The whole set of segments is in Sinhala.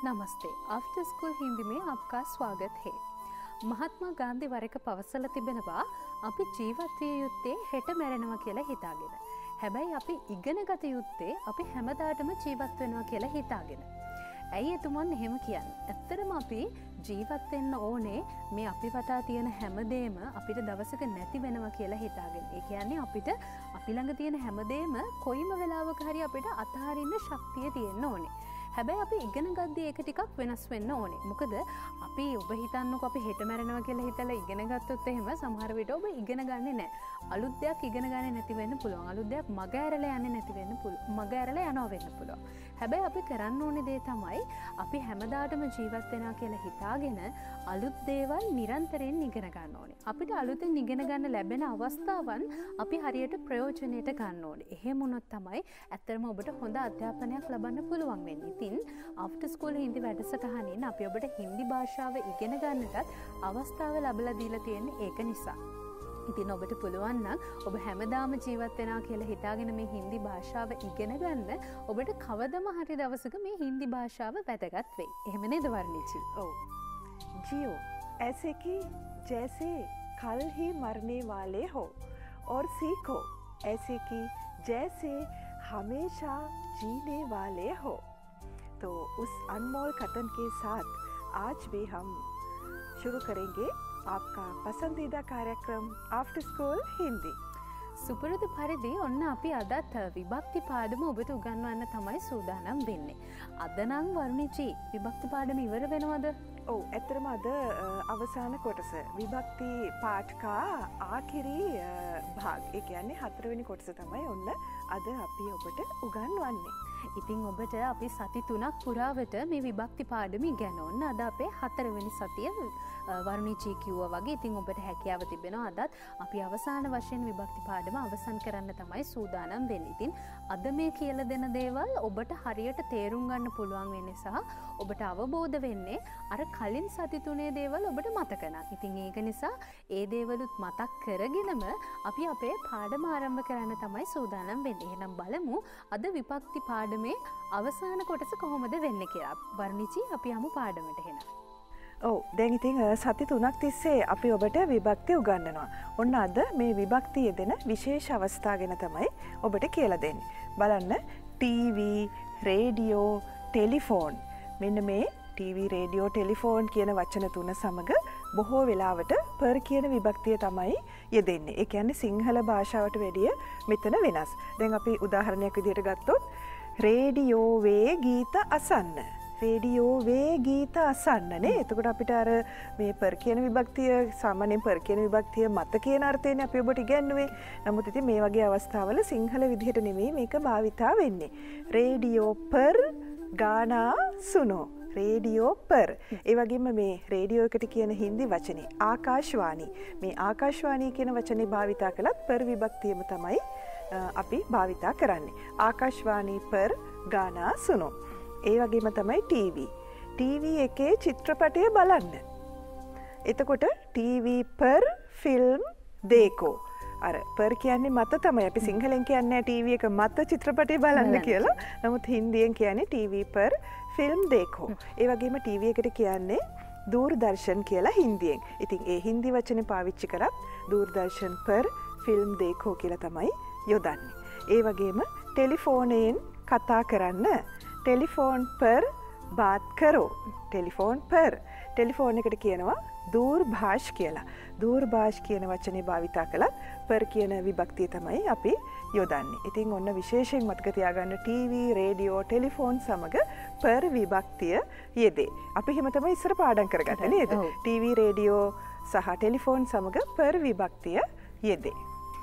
नमस्ते। आफ्टर स्कूल हिंदी में आपका स्वागत है। महात्मा गांधी වරක පවසලා තිබෙනවා අපි ජීවත් විය යුත්තේ හෙට මැරෙනවා කියලා හිතාගෙන. හැබැයි අපි ඉගෙන ගත යුත්තේ අපි හැමදාටම ජීවත් වෙනවා කියලා හිතාගෙන. ඇයි එතුමන් එහෙම කියන්නේ? ඇත්තටම අපි ජීවත් වෙන්න ඕනේ මේ අපි වටා තියෙන හැමදේම අපිට දවසක නැති වෙනවා කියලා හිතාගෙන. ඒ කියන්නේ අපිට අපි ළඟ තියෙන හැමදේම කොයිම වෙලාවක හරි අපිට අතහරින්න ශක්තිය තියෙන්න ඕනේ. හැබැයි අපි ඉගෙන ගද්දී ඒක ටිකක් වෙනස් වෙන්න ඕනේ. මොකද අපි ඔබ හිතන්නකො අපි හෙට මැරෙනවා කියලා හිතලා ඉගෙන ගත්තොත් එහෙම සමහර විට ඔබ ඉගෙන ගන්නේ නැහැ. අලුත් දෙයක් ඉගෙන ගන්නේ නැති වෙන්න පුළුවන්. අලුත් දෙයක් මග ඇරලා යන්නේ නැති වෙන්න පුළුවන්. මග ඇරලා යනවා වෙන්න පුළුවන්. හැබැයි අපි කරන්න ඕනේ දේ තමයි අපි හැමදාටම ජීවත් වෙනවා කියලා හිතාගෙන අලුත් දේවල් නිරන්තරයෙන් ඉගෙන ගන්න ඕනේ. අපිට අලුතෙන් ඉගෙන ගන්න ලැබෙන අවස්ථාවන් අපි හරියට ප්‍රයෝජනෙට ගන්න ඕනේ. එහෙම වුණොත් තමයි ඇත්තටම ඔබට හොඳ අධ්‍යාපනයක් ලබන්න පුළුවන් වෙන්නේ. ඉතින් ආෆ්ටර් ස්කූල් හින්දි වැඩසටහනින් අපි ඔබට හින්දි භාෂාව ඉගෙන ගන්නටත් අවස්ථාව ලැබලා දීලා තියෙන්නේ ඒක නිසා. ඉතින් ඔබට පුළුවන් නම් ඔබ හැමදාම ජීවත් වෙනවා කියලා හිතාගෙන මේ හින්දි භාෂාව ඉගෙන ගන්න ඔබට කවදම හරි දවසක මේ හින්දි භාෂාව වැදගත් වෙයි. එහෙම නේද වර්ණිචි? ඔව්. जियो ऐसे कि जैसे कल ही मरने वाले हो और सीखो ऐसे कि जैसे हमेशा जीने वाले हो. तो उस अनमोल कथन के साथ आज भी हम शुरू करेंगे आपका पसंदीदा कार्यक्रम आफ्टर स्कूल हिंदी. සුපුරුදු පරිදි ඔන්න අපි අදත් විභක්ති පාඩම ඔබට උගන්වන්න තමයි සූදානම් වෙන්නේ. අද නම් වරුණිචි විභක්ති පාඩම ඉවර වෙනවද? ඔව් ඇත්තටම අද අවසාන කොටස විභක්ති පාඨකා ආඛිරි භාග. ඒ කියන්නේ හතරවෙනි කොටස තමයි ඔන්න අද අපි ඔබට උගන්වන්නේ. ඉතින් ඔබට අපි සති 3ක් පුරාවට මේ විභක්ති පාඩම ඉගෙනවන්න අද අපේ හතරවෙනි සතිය වරුණිචි කිව්වා වගේ. ඉතින් ඔබට හැකියාව තිබෙනවා අදත් අපි අවසාන වශයෙන් විභක්ති පාඩම අවසන් කරන්න තමයි සූදානම් වෙන්නේ. ඉතින් අද මේ කියලා දෙන දේවල් ඔබට හරියට තේරුම් ගන්න පුළුවන් වෙන්නේ සහ ඔබට අවබෝධ වෙන්නේ අර කලින් සති 3 දේවල් ඔබට මතක නැහැ. ඉතින් ඒක නිසා ඒ දේවලුත් මතක් කරගෙනම අපි අපේ පාඩම ආරම්භ කරන්න තමයි සූදානම් වෙන්නේ. එහෙනම් බලමු අද විභක්ති පාඩමේ අවසාන කොටස කොහොමද වෙන්නේ කියලා. වර්ණිචි අපි යමු පාඩමට එහෙනම්. ඔව් දැන් ඉතින් සති 3ක් තිස්සේ අපි ඔබට විභක්ති උගන්වනවා. ඔන්න අද මේ විභක්ති යෙදෙන විශේෂ අවස්ථා ගැන තමයි ඔබට කියලා දෙන්නේ. බලන්න ටීවී, රේඩියෝ, ටෙලිෆෝන්. මෙන්න මේ ටීවී, රේඩියෝ, ටෙලිෆෝන් කියන වචන තුන සමග බොහෝ වෙලාවට පර් කියන විභක්තිය තමයි යෙදෙන්නේ. ඒ කියන්නේ සිංහල භාෂාවට වැඩිය මෙතන වෙනස්. දැන් අපි උදාහරණයක් විදිහට ගත්තොත් රේඩියෝවේ ගීත අසන්න. රේඩියෝවේ ගීත අසන්න නේ. එතකොට අපිට අර මේ පර් කියන විභක්තිය සාමාන්‍යයෙන් පර් කියන විභක්තිය මත කියන අර්ථයෙන් අපි ඔබට ඉගෙනුවේ. නමුත් ඉතින් මේ වගේ අවස්ථාවල සිංහල විදිහට නෙමෙයි මේක භාවිතා වෙන්නේ. රේඩියෝ පර් ගානා සුනෝ. රේඩියෝ පර්. ඒ වගේම මේ රේඩියෝ එකට කියන හින්දි වචනේ ආකාශවාණී. මේ ආකාශවාණී කියන වචනේ භාවිතා කළත් පර් විභක්තියම තමයි අපි භාවිතා කරන්නේ. ආකාශවාණී පර් ගානා සුනෝ. ඒ වගේම තමයි ටීවී. ටීවී එකේ චිත්‍රපටය බලන්න. එතකොට ටීවී පර් ෆිල්ම් දේකෝ. අර පර් කියන්නේ මත තමයි. අපි සිංහලෙන් කියන්නේ ටීවී එක මත චිත්‍රපටය බලන්න කියලා. නමුත් හින්දියෙන් කියන්නේ ටීවී පර් ෆිල්ම් දේකෝ. ඒ වගේම ටීවී එකට කියන්නේ දූර්දර්ශන් කියලා හින්දියෙන්. ඉතින් ඒ හින්දි වචනේ පාවිච්චි කරත් දූර්දර්ශන් පර් ෆිල්ම් දේකෝ කියලා තමයි යොදන්නේ. ඒ වගේම ටෙලිෆෝනයෙන් කතා කරන්න. ටෙලිෆෝන් පර් බාත් කරෝ. ටෙලිෆෝන් පර්. ටෙලිෆෝන් එකට කියනවා දූර්භාෂ් කියලා. දූර්භාෂ් කියන වචනේ භාවිතා කළත් පර් කියන විභක්තිය තමයි අපි යොදන්නේ. ඉතින් ඔන්න විශේෂයෙන් මතක තියාගන්න ටීවී, රේඩියෝ, ටෙලිෆෝන් සමග පර් විභක්තිය යෙදේ. අපි හිම තමයි ඉස්සර පාඩම් කරගත්තේ නේද? ටීවී, රේඩියෝ සහ ටෙලිෆෝන් සමග පර් විභක්තිය යෙදේ.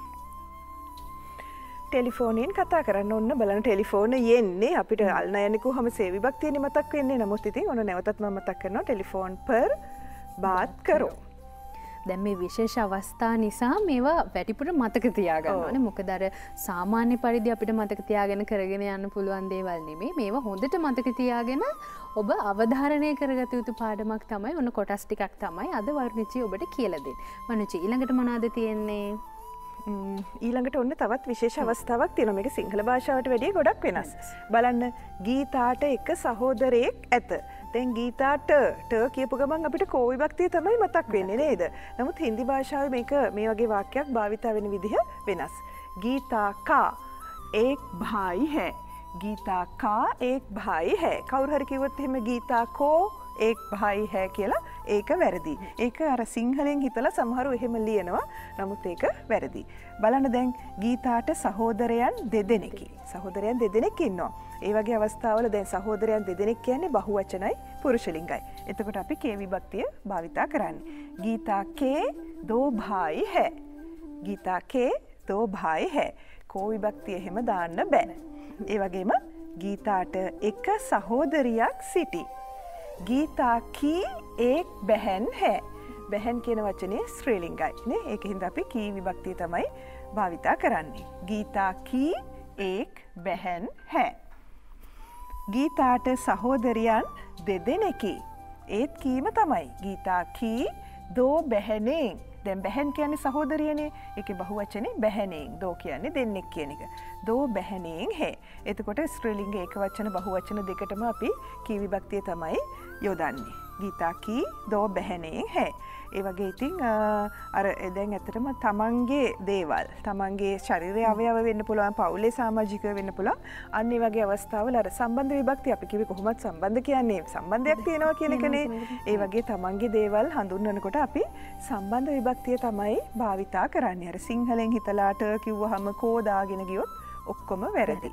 ටෙලිෆෝනයෙන් කතා කරන්න ඔන්න බලන්න ටෙලිෆෝන යෙන්නේ අපිට අල්නයනිකු හැම සේ විභක්තියනේ මතක් වෙන්නේ. නමුත් ඉතින් ඔන්න නැවතත් මම මතක් කරනවා ටෙලිෆෝන් පර් බාත් කරෝ. දැන් මේ විශේෂ අවස්ථා නිසා මේවා වැඩිපුර මතක තියාගන්න ඕනේ. මොකද අර සාමාන්‍ය පරිදි අපිට මතක තියාගෙන කරගෙන යන්න පුළුවන් දේවල් නෙමෙයි. මේවා හොඳට මතක තියාගෙන ඔබ අවධාරණය කරගත යුතු පාඩමක් තමයි ඔන්න කොටස් ටිකක් තමයි අද වර්ණිචි ඔබට කියලා දෙන්නේ. වර්ණිචි ඊළඟට මොනවද තියෙන්නේ? ඊළඟට ඔන්න තවත් විශේෂ අවස්ථාවක් තියෙනවා. මේක සිංහල භාෂාවට වැඩිය ගොඩක් වෙනස්. බලන්න ගීතාට එක සහෝදරයෙක් ඇත. දැන් ගීතාට කියපු ගමන් අපිට කෝ විභක්තිය තමයි මතක් වෙන්නේ නේද? නමුත් හින්දි භාෂාවේ මේක මේ වගේ වාක්‍යයක් භාවිතා වෙන විදිහ වෙනස්. गीता का एक भाई है. गीता का एक भाई है. කවුරු හරි කිව්වොත් එහෙම ගීතා කෝ एक भाई है කියලා ඒක වැරදි. ඒක අර සිංහලෙන් හිතලා සමහරව එහෙම ලියනවා. නමුත් ඒක වැරදි. බලන්න දැන් ගීතාට සහෝදරයන් දෙදෙනෙකි. සහෝදරයන් දෙදෙනෙක් ඉන්නවා. ඒ වගේ අවස්ථාවල දැන් සහෝදරයන් දෙදෙනෙක් කියන්නේ බහුවචනයි පුරුෂලිංගයි. එතකොට අපි කේ විභක්තිය භාවිතා කරන්නේ. गीता के दो भाई है. गीता के दो भाई है. කෝ විභක්තිය එහෙම දාන්න බෑ. ඒ වගේම ගීතාට එක සහෝදරියක් සිටි. गीता की एक बहन है. बहन කියන වචනේ ස්ත්‍රීලිංගයි නේ. ඒකින්ද අපි කී විභක්තිය තමයි භාවිතා කරන්නේ. गीता की एक बहन है. ගීතාට සහෝදරියන් දෙදෙනෙකි. ඒත් කීම තමයි. गीता की दो बहनें. දැන් බැහැන් කියන්නේ සහෝදරියනේ. ඒකේ බහුවචනේ බැහැනෙන්. දෝ කියන්නේ දෙන්නෙක් කියන එක. දෝ බැහැනෙන් है. එතකොට ස්ත්‍රීලිංග ඒක වචන බහුවචන දෙකටම අපි කී විභක්තිය තමයි යොදන්නේ. गीता की दो बहनें है. ඒ වගේ ඉතින් අර දැන් ඇත්තටම තමන්ගේ දේවල් තමන්ගේ ශරීරය අවයව වෙන්න පුළුවන්, පවුලේ සමාජිකව වෙන්න පුළුවන්. අන්න ඒ වගේ අවස්ථාවල අර සම්බන්ධ විභක්තිය අපි කිව්වේ කොහොමද සම්බන්ධ කියන්නේ සම්බන්ධයක් තියෙනවා කියන එකනේ. ඒ වගේ තමන්ගේ දේවල් හඳුන්වනකොට අපි සම්බන්ධ විභක්තිය තමයි භාවිතා කරන්නේ. අර සිංහලෙන් හිතලාට කිව්වහම කෝ දාගෙන ගියොත් ඔක්කොම වැරදි.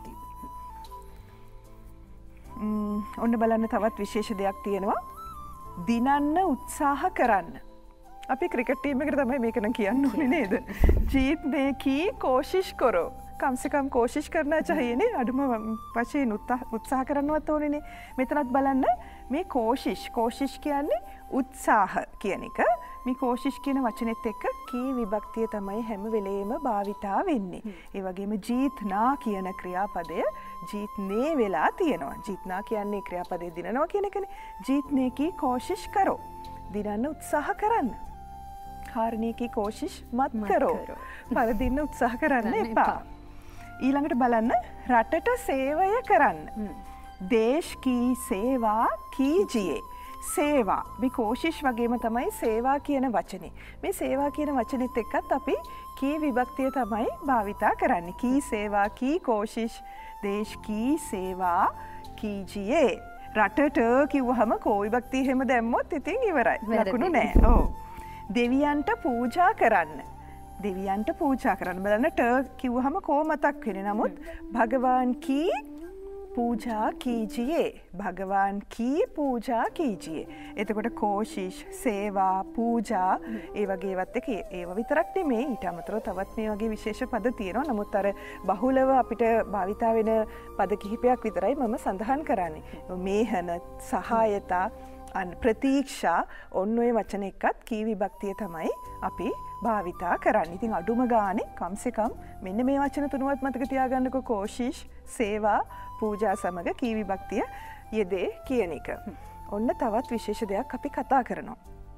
ඔන්න බලන්න තවත් විශේෂ දෙයක් තියෙනවා. දිනන්න උත්සාහ කරන්න. අපි ක්‍රිකට් ටීම් එකට තමයි මේක නම් කියන්න ඕනේ නේද? जीतने की कोशिश करो. कम से कम कोशिश करना चाहिए නේ. අඩුම වශයෙන් උත්සාහ කරන්නවත් ඕනේ නේ. මෙතනත් බලන්න මේ कोशिश කියන්නේ උත්සාහ කියන එක. මේ कोशिश කියන වචනේත් එක්ක කී විභක්තිය තමයි හැම වෙලේම භාවිතා වෙන්නේ. ඒ වගේම जीतना කියන ක්‍රියාපදය जीतने වෙලා තියෙනවා. जीतना කියන්නේ ක්‍රියාපදේ දිනනවා කියන එකනේ. जीतने की कोशिश करो. දිනන්න උත්සාහ කරන්න. हारने की कोशिश मत करो. පරදින්න උත්සාහ කරන්න එපා. ඊළඟට බලන්න රටට සේවය කරන්න. देश की सेवा कीजिए. සේවා මේ कोशिश වගේම තමයි සේවා කියන වචනේ. මේ සේවා කියන වචනේත් එක්කත් අපි කී විභක්තිය තමයි භාවිතා කරන්නේ. की सेवा की कोशिश देश की सेवा कीजिए. රටට කිව්වහම කෝ විභක්තිය හැම දැම්මොත් ඉතින් ඉවරයි. ලකුණු නෑ. ඔව්. දෙවියන්ට පූජා කරන්න. දෙවියන්ට පූජා කරන්න. බලන්න ට කිව්වහම කෝ මතක් වෙන්නේ. නමුත් භගවාන් की पूजा कीजिए. भगवान की पूजा कीजिए. එතකොට कोशिश, सेवा, पूजा ඒ වගේ ඒවත් එක ඒව විතරක් නෙමෙයි. ඊට අමතරව තවත් මේ වගේ විශේෂ පද තියෙනවා. නමුත් අර බහුලව අපිට භාවිතා වෙන පද කිහිපයක් විතරයි මම සඳහන් කරන්නේ. මේහන, සහායතා, ප්‍රතීක්ෂා ඔන්න ඔය වචන එක්කත් කී විභක්තිය තමයි අපි භාවිතා කරන්නේ. ඉතින් අඩුම ගානේ කම්සෙකම් මෙන්න මේ වචන තුනවත් මතක තියාගන්නකො. कोशिश, सेवा, पूजा සමග කී විභක්තිය යෙදේ කියන එක. ඔන්න තවත් විශේෂ දෙයක් අපි කතා කරනවා.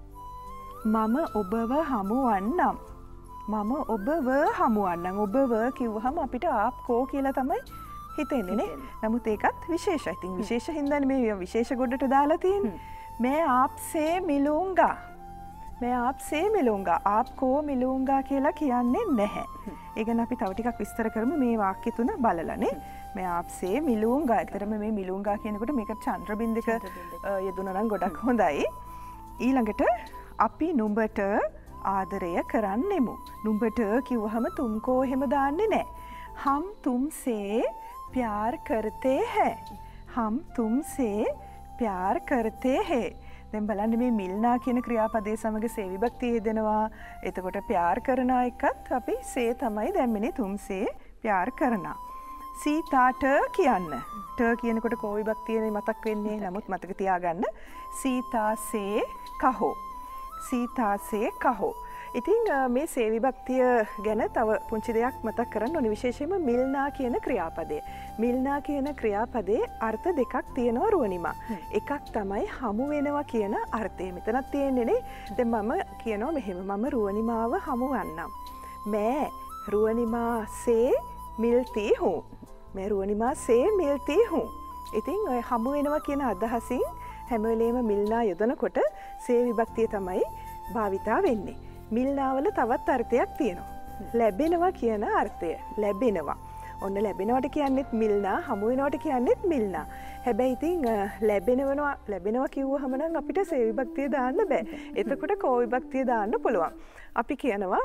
මම ඔබව හමුවන්නම්. මම ඔබව හමුවන්නම්. ඔබව කිව්වහම අපිට ආප් කෝ කියලා තමයි හිතෙන්නේ නේ. නමුත් ඒකත් විශේෂයි. ඉතින් විශේෂ හින්දානේ මේ විශේෂ ගොඩට දාලා තියෙන්නේ. मैं आपसे मिलूंगा. मैं आपसे मिलूंगा. आप को मिलूंगा කියලා කියන්නේ නැහැ. ඒ ගැන අපි තව ටිකක් විස්තර කරමු මේ වාක්‍ය තුන බලලානේ. मैं आपसे मिलूंगा. ඒතරම මේ मिलूंगा කියනකොට මේක චන්ද්‍ර බින්දක යෙදුණා නම් ගොඩක් හොඳයි. ඊළඟට අපි නුඹට ආදරය කරන්නෙමු. නුඹට කිව්වහම තුම්කෝ එහෙම දාන්නේ නැහැ. हम तुमसे प्यार करते हैं. हम तुमसे प्यार करते हैं. දැන් බලන්න මේ මිල්නා කියන ක්‍රියාපදයේ සමග සේ විභක්තිය යෙදෙනවා. එතකොට प्यार කරනා එකත් අපි සේ තමයි දැම්මනේ. තුම්සේ प्यार කරනා. සීතාට කියන්න. ට කියනකොට කෝ විභක්තියනේ මතක් වෙන්නේ. නමුත් මතක තියාගන්න සීතාසේ කහෝ. සීතාසේ කහෝ. ඉතින් මේ සේ විභක්තිය ගැන තව පුංචි දෙයක් මතක් කරන්න ඕනේ. විශේෂයෙන්ම මිල්නා කියන ක්‍රියාපදය. මිල්නා කියන ක්‍රියාපදයේ අර්ථ දෙකක් තියෙනවා රුවනිමා. එකක් තමයි හමු වෙනවා කියන අර්ථය. මෙතනක් තියෙන්නේ නේ. දැන් මම කියනවා මෙහෙම. මම රුවනිමාව හමු වන්නම්. मैं රුවනිමා සේ මිල්ති हूँ. मैं රුවනිමා සේ මිල්ති हूँ. ඉතින් ඔය හමු වෙනවා කියන අදහසින් හැම වෙලේම මිල්නා යොදනකොට සේ විභක්තිය තමයි භාවිතා වෙන්නේ. මිල්නාවල තවත් අර්ථයක් තියෙනවා. ලැබෙනවා කියන අර්ථය. ලැබෙනවා. ඔන්න ලැබෙනවට කියන්නෙත් මිල්නා, හමු වෙනවට කියන්නෙත් මිල්නා. හැබැයි ඉතින් ලැබෙනවා කිව්වහම නම් අපිට සේ විභක්තිය දාන්න බෑ. එතකොට කෝ විභක්තිය දාන්න පුළුවන්. අපි කියනවා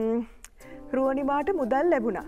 රුවනිමාට මුදල් ලැබුණා.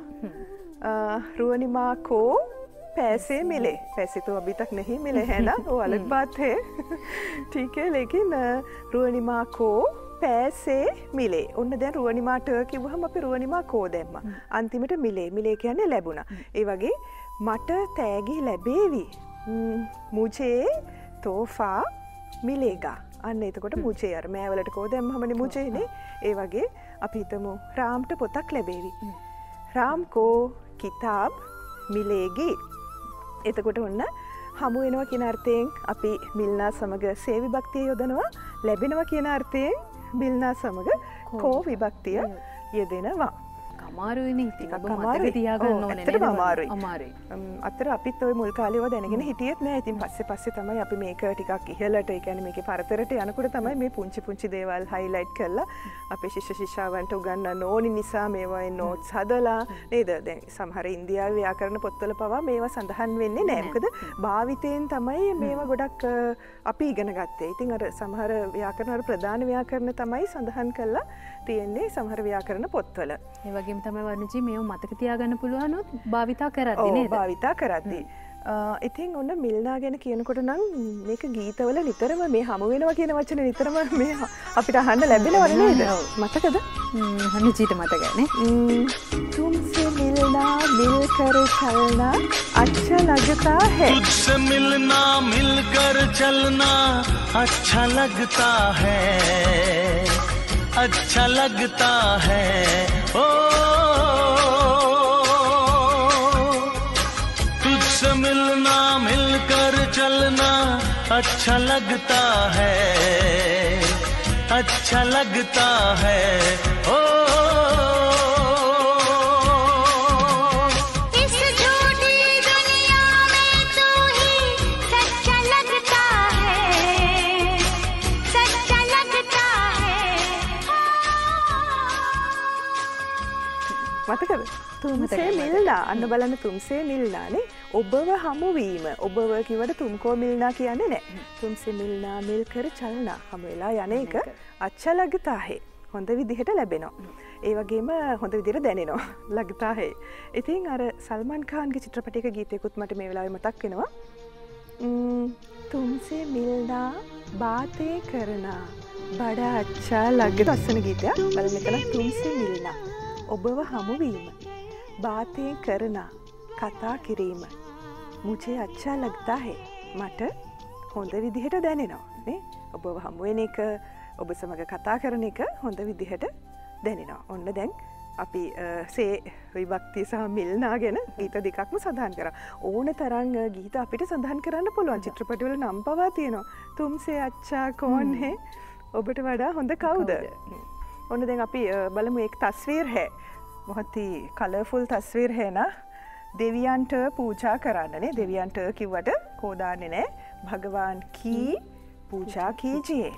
रुअनिमा को पैसे मिले. पैसे तो अभी तक नहीं मिले हैं ना, वो अलग बात है. ठीक है, लेकिन रुअनिमा को पैसे मिले. ඔන්න දැන් රුවනිමාට කිව්වහම අපි රුවනිමා කෝ දැම්මා. අන්තිමට මිලේ කියන්නේ ලැබුණා. ඒ වගේ මට තෑගි ලැබේවි. මුජේ තෝෆා මිලේගා. අන්න එතකොට මුජේ අර මෑවලට කෝ දැම්මමනේ මුජේනේ. ඒ වගේ අපි හිතමු රාම්ට පොතක් ලැබේවි. राम को किताब मिलेगी. එතකොට ඔන්න හමු වෙනවා කියන අර්ථයෙන් අපි මිල්නා සමග සේ විභක්තිය යොදනවා. ලැබෙනවා කියන අර්ථයෙන් මිල්නා සමග කෝ විභක්තිය යෙදෙනවා. අමාරුයිනේ ටිකක් මතක තියාගන්න ඕනේ නේද? අමාරුයි. අතර අපිත් ওই මුල් කාලේව දැනගෙන හිටියෙත් නෑ. ඉතින් පස්සේ තමයි අපි මේක ටිකක් ඉහළට, ඒ කියන්නේ මේකේ පරතරට යනකොට තමයි මේ පුංචි දේවල් highlight කරලා අපේ ශිෂ්‍ය ශිෂ්‍යාවන්ට උගන්වන්න ඕනි නිසා මේවායේ notes හදලා නේද? දැන් සමහර ඉන්දියාවේ ව්‍යාකරණ පොත්වල පවා මේවා සඳහන් වෙන්නේ නෑ. මොකද භාවිතයෙන් තමයි මේවා ගොඩක් අපි ඉගෙන ගත්තේ. ඉතින් අර සමහර ව්‍යාකරණ වල ප්‍රධාන ව්‍යාකරණ තමයි සඳහන් කරලා තියෙන්නේ සමහර ව්‍යාකරණ පොත්වල. ඒ වගේම තමයි වර්ණජී මේව මතක තියාගන්න පුළුවන් භාවිතා කරද්දී නේද? ඔව්, භාවිතා කරද්දී. ඉතින් ඔන්න මිල්නා ගැන කියනකොට නම් මේක ගීතවල නිතරම මේ හමු වෙනවා කියන වචනේ නිතරම මේ අපිට අහන්න ලැබෙනවනේ නේද? මතකද? වර්ණජීට මතකයි නේ. तुमसे मिलना मिलकर चलना अच्छा लगता है. तुझसे मिलना मिलकर चलना अच्छा लगता है. अच्छा लगता है. ओ तुझसे मिलना मिलकर चलना अच्छा लगता है. अच्छा लगता है. ओ මතකද? තුම්සේ මිල්නා. අන්න බලන්න තුම්සේ මිල්නානේ. ඔබව හමුවීම. ඔබව කිව්වට තුම්කෝ මිල්නා කියන්නේ නැහැ. තුම්සේ මිල්නා මිල්කර චලනා. හමු වෙලා යන එක අච්චා ලගතා හේ. හොඳ විදිහට ලැබෙනවා. ඒ වගේම හොඳ විදිහට දැනෙනවා. ලගතා හේ. ඉතින් අර සල්මන් ඛාන්ගේ චිත්‍රපටයක ගීතයකුත් මට මේ වෙලාවේ මතක් වෙනවා. තුම්සේ මිල්නා බාතේ කරනා බඩ අච්චා ලග ලස්සන ගීතයක්. බලන්න මෙතන තුම්සේ මිල්නා. ඔබව හමුවීම, බාතේ කරන කතා කිරීම, මුචේ අච්චා ලග්තා හේ. මට හොඳ විදිහට දැනෙනවා නේ. ඔබව හමු වෙන එක, ඔබ සමග කතා කරන එක හොඳ විදිහට දැනෙනවා. ඔන්න දැන් අපි සේ විභක්තිය සහ මිල්නා ගැන ගීත දෙකක්ම සඳහන් කරා. ඕන තරම් ගීත අපිට සඳහන් කරන්න පුළුවන්. චිත්‍රපටවල නම් පවා තියෙනවා. තුම්සේ අච්චා කෝන් හේ. ඔබට වඩා හොඳ කවුද? ඔන්න දැන් අපි බලමු एक तस्वीर है. बहुत ही कलरफुल तस्वीर है ना. දෙවියන්ට පූජා කරන්නනේ. දෙවියන්ට කිව්වට කෝ දාන්නේ නැහැ. භගවාන් කී පූජා කීජියේ.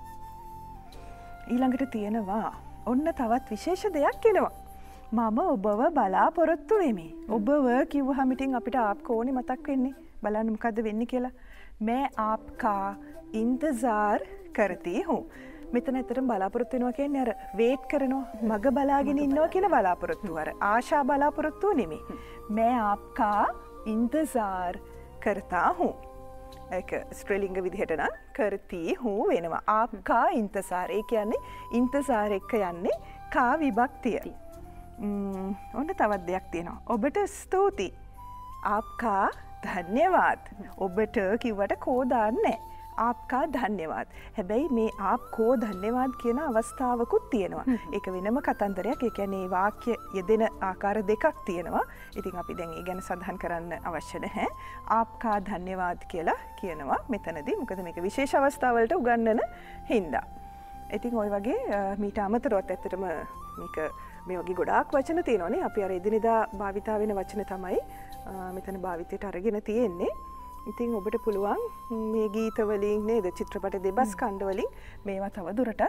ඊළඟට තියෙනවා ඔන්න තවත් විශේෂ දෙයක් එනවා. මම ඔබව බලාපොරොත්තු වෙමි. ඔබව කිව්වහම ඉතින් අපිට ආප් කෝනේ මතක් වෙන්නේ. බලන්න මොකද්ද වෙන්නේ කියලා. मैं आपका इंतजार करती हूँ. මෙතන ඇත්තටම බලාපොරොත්තු වෙනවා කියන්නේ අර වේට් කරනවා, මග බලාගෙන ඉන්නවා කියන බලාපොරොත්තුව. අර ආශා බලාපොරොත්තුව නෙමෙයි. मैं आपका इंतजार करता हूँ. ඒක ස්ත්‍රීලිංග විදිහට නම් කරති හූ වෙනවා. आपका इंतजार. ඒ කියන්නේ इंतजार එක්ක යන්නේ කා විභක්තිය. ඔන්න තවත් දෙයක් තියෙනවා. ඔබට ස්තුති. आपका धन्यवाद. ඔබට කිව්වට කෝ දාන්නේ නැහැ. आपका धन्यवाद. හැබැයි මේ आपको धन्यवाद කියන අවස්ථාවකුත් තියෙනවා. ඒක වෙනම කතන්දරයක්. ඒ කියන්නේ වාක්‍ය යෙදෙන ආකාර දෙකක් තියෙනවා. ඉතින් අපි දැන් ඒ ගැන සඳහන් කරන්න අවශ්‍ය නැහැ. आपका धन्यवाद කියලා කියනවා මෙතනදී. මොකද මේක විශේෂ අවස්ථාවලට උගන්වන හින්දා. ඉතින් ওই වගේ මීට අමතරව ඇත්තටම මේක මේ වගේ ගොඩාක් වචන තියෙනවානේ. අපි අර එදිනෙදා භාවිතා වෙන වචන තමයි මෙතන භාවිතයට අරගෙන තියෙන්නේ. ඉතින් ඔබට පුළුවන් මේ ගීතවලින් නේද චිත්‍රපට දෙබස් කණ්ඩවලින් මේවා තව දුරටත්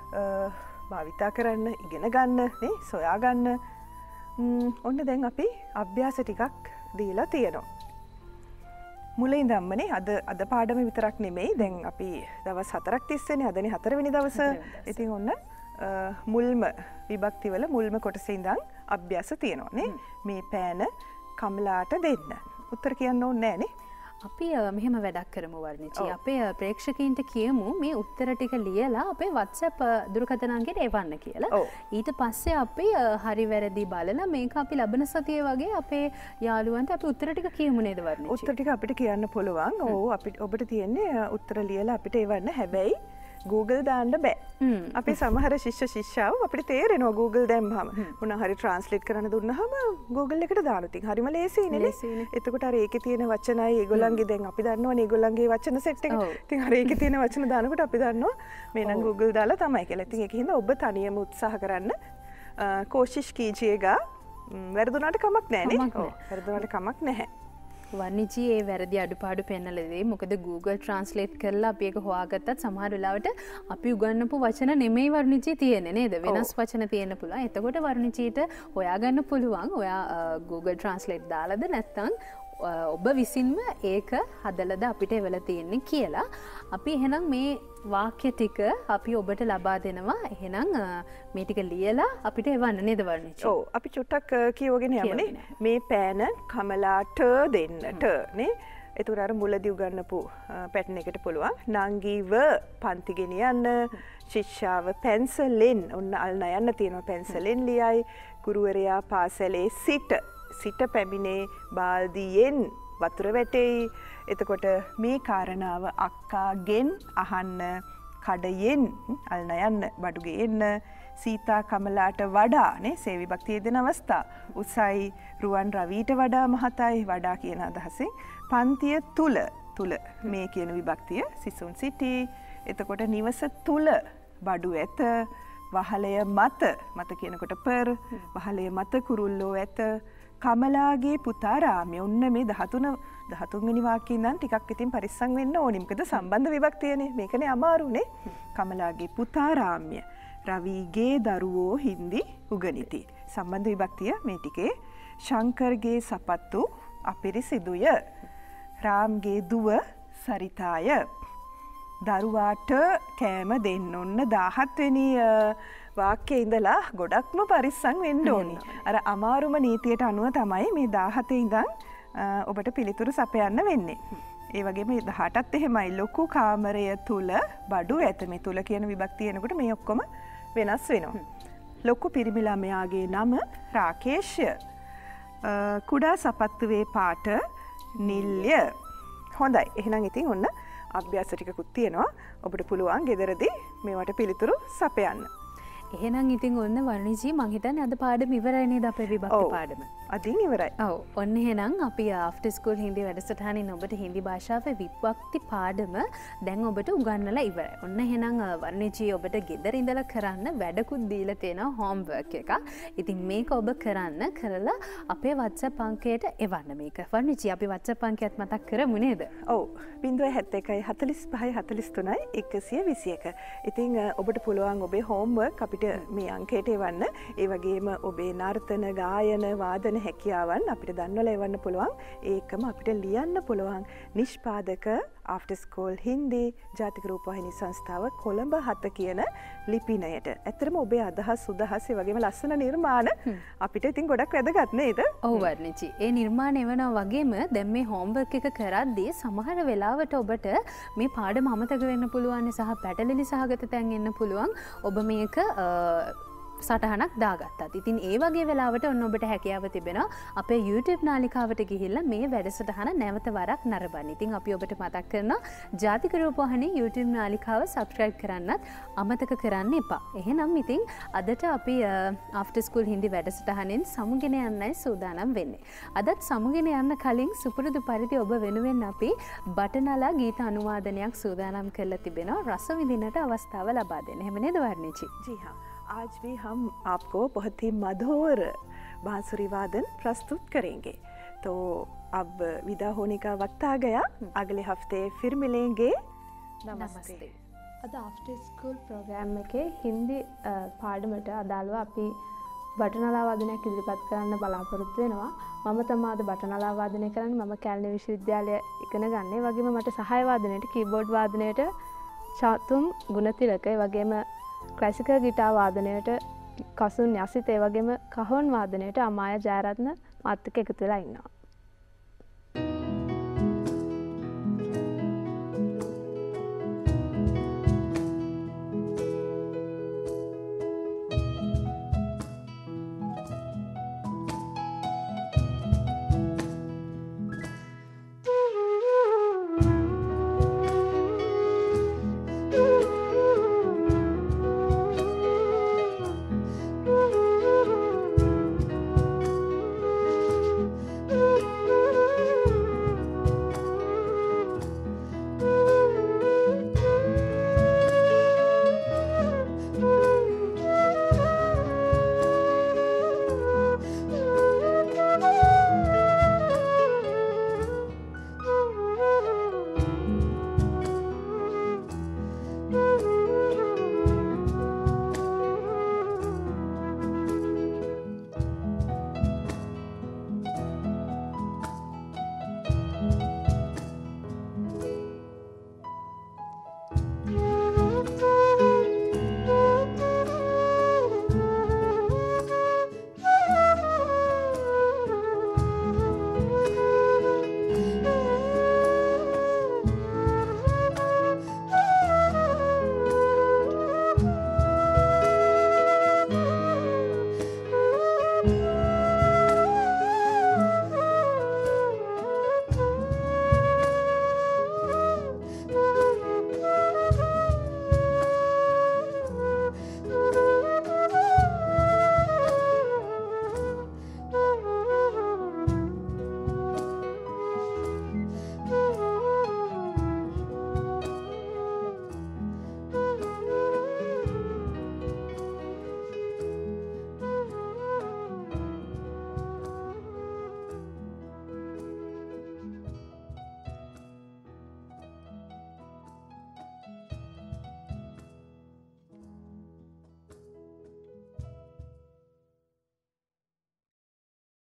භාවිතා කරන්න ඉගෙන ගන්න නේ සොයා ගන්න. ඔන්න දැන් අපි අභ්‍යාස ටිකක් දීලා තියෙනවා. මුලින්දම්මනේ අද පාඩම විතරක් නෙමෙයි දැන් අපි දවස් 4ක් තිස්සේනේ අදනේ 4 වෙනි දවස. ඉතින් ඔන්න මුල්ම විභක්තිවල මුල්ම කොටසේ ඉඳන් අභ්‍යාස තියෙනවා නේ. මේ පෑන කමලාට දෙන්න. උත්තර කියන්න ඕනේ නෑනේ. අපි මෙහෙම වැඩක් කරමු වර්ණිචි. අපේ ප්‍රේක්ෂකීන්ට කියමු මේ උත්තර ටික ලියලා අපේ WhatsApp දුරකථන අංකයට එවන්න කියලා. ඊට පස්සේ අපි හරි වැරදි බලලා මේක අපි ලබන සතියේ වගේ අපේ යාළුවන්ට අපි උත්තර ටික කියමු නේද වර්ණිචි? උත්තර ටික අපිට කියන්න පුළුවන්. ඔව් ඔබට තියෙන්නේ උත්තර ලියලා අපිට එවන්න. හැබැයි Google දාන්න බෑ. අපි සමහර ශිෂ්‍ය ශිෂ්‍යාව අපිට තේරෙනවා Google දැම්මම. මොනවා හරි ට්‍රාන්ස්ලේට් කරන්න දුන්නාම Google එකට දාන ඉතින් හරිම ලේසියිනේ. එතකොට අර ඒකේ තියෙන වචනයි ඒගොල්ලන්ගේ දැන් අපි දන්නවනේ ඒගොල්ලන්ගේ වචන සෙට් එක. ඉතින් අර ඒකේ තියෙන වචන දානකොට අපි දන්නවා මේ නම් Google දාලා තමයි කියලා. ඉතින් ඒකින්ද ඔබ තනියම උත්සාහ කරන්න. कोशिश कीजिएगा. වැරදුනාට කමක් නැහැ නේ. ඔව්. වැරදුනාට කමක් නැහැ. වර්ණිචි ඒ වැරදි අඩුපාඩු පෙන්නලදී මොකද Google Translate කරලා අපි ඒක හොයාගත්තත් සමහර වෙලාවට අපි උගන්වපු වචන නෙමෙයි වර්ණිචි තියෙන්නේ නේද වෙනස් වචන තියෙන්න පුළුවන්. එතකොට වර්ණිචිට හොයාගන්න පුළුවන් ඔයා Google Translate දාලාද නැත්නම් ඔබ විසින්ම ඒක හදලාද අපිට එවලා තියෙන්නේ කියලා. අපි එහෙනම් මේ වාක්‍ය ටික අපි ඔබට ලබා දෙනවා. එහෙනම් මේ ටික ලියලා අපිට එවන්න නේද වර්ණිචි? ඔව් අපි චුට්ටක් කියවගෙන යමුනේ. මේ පෑන කමලාට දෙන්නට නේ. ඒතර අර මුලදී උගන්වපු පැටර්න් එකට පුළුවන්. නංගිව පන්ති ගෙනියන්න, ශිෂ්‍යාව පැන්සලෙන් ඔන්න අල්න යන්න තියෙනවා පැන්සලෙන් ලියයි. ගුරුවරයා පාසලේ සිට පැමිණේ බාල්දියෙන් වතුර වැටෙයි. එතකොට මේ කාරණාව අක්කාගෙන් අහන්න කඩයෙන් අල්න යන්න බඩු ගේන්න සීතා කමලාට වඩා නේ සේ විභක්තිය දෙන අවස්ථා උසයි රුවන් රවීට වඩා මහතයි වඩා කියන අදහසින් පන්තිය තුල මේ කියන විභක්තිය සිසුන් සිටි. එතකොට නිවස තුල බඩු ඇත වහලය මත කියනකොට පෙර වහලය මත කුරුල්ලෝ ඇත කමලාගේ පුතා රාම්‍ය ඔන්න මේ 13 වෙනි වාක්‍යයෙන් නම් ටිකක් ඉතින් පරිස්සම් වෙන්න ඕනේ. මොකද සම්බන්ධ විභක්තියනේ. මේකනේ අමාරුනේ. කමලාගේ පුතා රාම්‍ය රවිගේ දරුවෝ හින්දි උගනිති. සම්බන්ධ විභක්තිය මේ ටිකේ ශංකර්ගේ සපත්තු අපිරිසිදුය. රාම්ගේ දුව සරිතාය. දරුවාට කෑම දෙන්න ඔන්න 17 වෙනි වාක්‍යයේ ඉඳලා ගොඩක්ම පරිස්සම් වෙන්න ඕනි. අර අමාරුම නීතියට අනුව තමයි මේ 17 ඉඳන් ඔබට පිළිතුරු සපයන්න වෙන්නේ. ඒ වගේම 18ත් එහෙමයි. ලොකු කාමරය තුල බඩු ඇත. මේ තුල කියන විභක්තිය එනකොට මේ ඔක්කොම වෙනස් වෙනවා. ලොකු පිරිමි ළමයාගේ නම රාකේෂ්ය. කුඩා සපත්තුවේ පාට නිල්ය. හොඳයි. එහෙනම් ඉතින් ඔන්න අභ්‍යාස ටිකකුත් තියෙනවා. ඔබට පුළුවන් ගෙදරදී මේවට පිළිතුරු සපයන්න. එහෙනම් ඉතින් ඔන්න වර්ණිජී මං හිතන්නේ අද පාඩම ඉවරයි නේද අපේ විභක්ති පාඩම. අදින් ඉවරයි. ඔව්. ඔන්න එහෙනම් අපි ආෆ්ටර් ස්කූල් හින්දි වැඩසටහනින් ඔබට හින්දි භාෂාවේ විභක්ති පාඩම දැන් ඔබට උගන්වලා ඉවරයි. ඔන්න එහෙනම් වර්ණිජී ඔබට ගෙදර ඉඳලා කරන්න වැඩකුත් දීලා තියෙනවා හෝම්වර්ක් එකක්. ඉතින් මේක ඔබ කරලා අපේ WhatsApp අංකයට එවන්න මේක. වර්ණිජී අපි WhatsApp අංකයත් මතක් කරමු නේද? ඔව්. 071 45 43 121. ඉතින් ඔබට පුළුවන් ඔබේ හෝම්වර්ක් අපිට මේ අංකයට එවන්න. ඒ වගේම ඔබේ නර්තන ගායන වාදන හැකියාවන් අපිට දන්වලා එවන්න පුළුවන්. ඒකම අපිට ලියන්න පුළුවන් නිෂ්පාදක ආෆ්ටර් ස්කූල් හින්දි ජාතික රූපවාහිනී සංස්ථාව කොළඹ 7 කියන ලිපිනයට. ඇත්තටම ඔබේ අදහස් උදහස් ඒ වගේම ලස්සන නිර්මාණ අපිට ඉතින් ගොඩක් වැදගත් නේද? ඔව් වර්ණිචි. ඒ නිර්මාණ එවනවා වගේම දැන් මේ හෝම්වර්ක් එක කරද්දී සමහර වෙලාවට ඔබට මේ පාඩම අමතක වෙන්න පුළුවන් සහ පැටලෙලි සහගත තැන් එන්න පුළුවන්. ඔබ මේක සටහනක් දාගත්තත්. ඉතින් ඒ වගේ වෙලාවට ඔන්න ඔබට හැකියාව තිබෙනවා අපේ YouTube නාලිකාවට ගිහිල්ලා මේ වැඩසටහන නැවත වරක් නරඹන්න. ඉතින් අපි ඔබට මතක් කරනවා ජාතික රූපවාහිනී YouTube නාලිකාව subscribe කරන්නත් අමතක කරන්න එපා. එහෙනම් ඉතින් අදට අපි after school හින්දි වැඩසටහනෙන් සමුගෙන යන්නයි සූදානම් වෙන්නේ. අදත් සමුගෙන යන්න කලින් සුපුරුදු පරිදි ඔබ වෙනුවෙන් අපි බටනලා ගීත අනුවාදනයක් සූදානම් කරලා තිබෙනවා රස විඳින්නට අවස්ථාව ලබා දෙන්න. එහෙම නේද වර්ණිචි? जी हाँ, आज भी हम आपको बहुत ही मधुर बांसुरी वादन प्रस्तुत करेंगे. तो अब विदा होने का वक्त आ गया। अगले हफ्ते फिर मिलेंगे। නමස්තේ. අද ආෆ්ටර් ස්කූල් ප්‍රෝග්‍රෑම් එකේ හින්දි පාඩමට අදාළව අපි බටනලා වාදනයක් ඉදිරිපත් කරන්න බලාපොරොත්තු වෙනවා. මම තමයි අද බටනලා වාදනය කරන්නේ. මම කැලණි විශ්වවිද්‍යාලය ඉගෙන ගන්න. ඒ වගේම මට සහාය වාදනයට කීබෝඩ් වාදනයට චාතුම් ගුණතිලක, ඒ වගේම ක්ලාසිකල් ගිටාර් වාදනයට කසුන් යසිත, ඒ වගේම කහොන් වාදනයට අමාය ජයරත්න මාත් එක්ක එකතු වෙලා ඉන්නවා.